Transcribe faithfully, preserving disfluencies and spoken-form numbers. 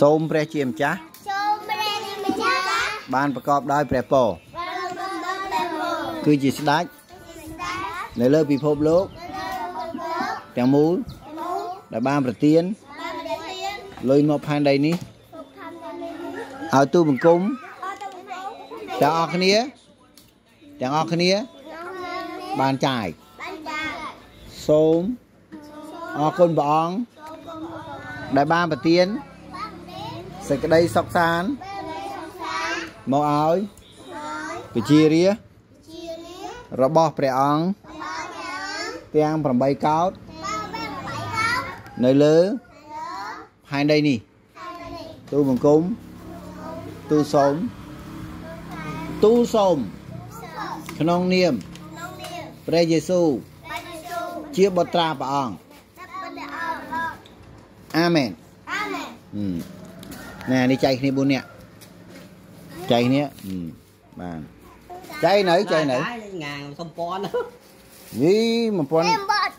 សូមព្រះជាម្ចាស់បានប្រកបដោយព្រះពរគឺជាស្ដេចនៅលើពិភពលោកទាំងមូលដែលបានប្រទានលុយមកផែនដីនេះឲ្យទូបង្គំទាំងអស់គ្នាទាំងអស់គ្នាបានចាយសូមអរគុណព្រះអង្គដែលបានប្រទានសេចក្តីសុខសាន្តមកឲ្យប្រជារាស្ត្ររបស់ព្រះអង្គទាំងប្រាំបីកោដ្ឋនៅលើផែនដីនេះទូបង្គំទូសូមទូសូមក្នុងនាមព្រះយេស៊ូវជាបុត្រាព្រះអង្គអាមែនណែនេះចែកគ្នាbốnនាក់ចែកគ្នាបានចែកនៅចែកនៅងាងសំពាន់វីmộtពាន់